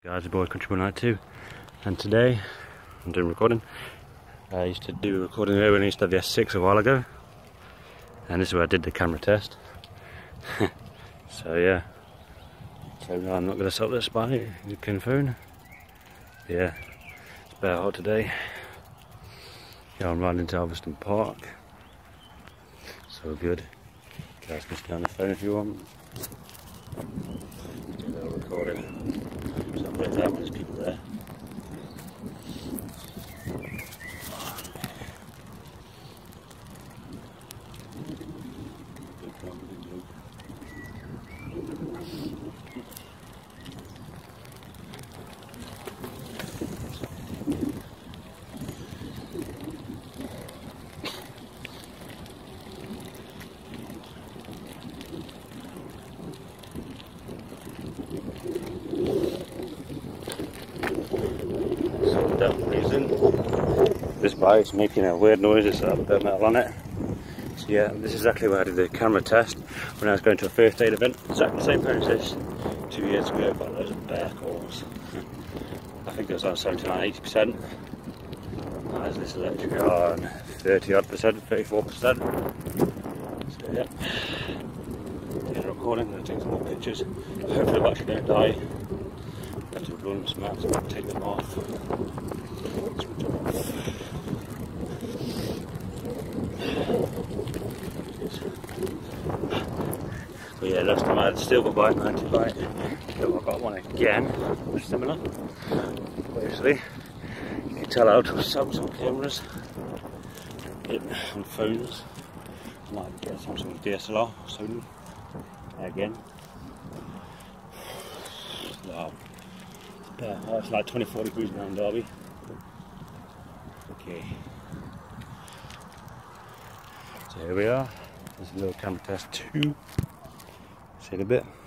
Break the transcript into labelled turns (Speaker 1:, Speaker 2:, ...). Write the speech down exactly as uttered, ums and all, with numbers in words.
Speaker 1: Guys, the boy Country Boy ninety-two, and today I'm doing recording. I used to do recording there when I used to have the S six a while ago, and this is where I did the camera test. So yeah, so no, I'm not going to stop this by the phone. Yeah, it's about hot today. Yeah, I'm riding into Alveston Park. So good. You guys can stay on the phone if you want. Do a little recording. So I'm going to have there's people there. So for that reason, this bike's making a weird noise. It's got a bit of metal on it. So yeah, this is exactly where I did the camera test when I was going to a first aid event. Exactly the same process two years ago, got loads of bear calls. I think it was on seventy-nine, eighty percent. As this electric on thirty odd percent, thirty-four percent. So yeah, did a recording, I'm going to take some more pictures. Hopefully I'm actually going to die. I have to run some maps and take them off. But yeah, last time I had still got bike ninety bike. So I got one again, similar. Obviously, you can tell out of Samsung cameras and phones. I might get Samsung D S L R soon. Again. Wow. Oh, it's like twenty-four degrees around Derby. Okay. So here we are. There's a little camera test two. See you in a bit.